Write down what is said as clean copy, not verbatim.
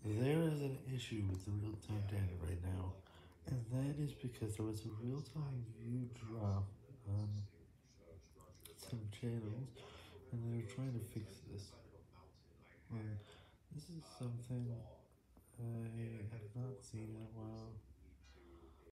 There is an issue with the real-time data right now, and that is because there was a real-time view drop on some channels, and they're trying to fix this. And this is something I have not seen in a while.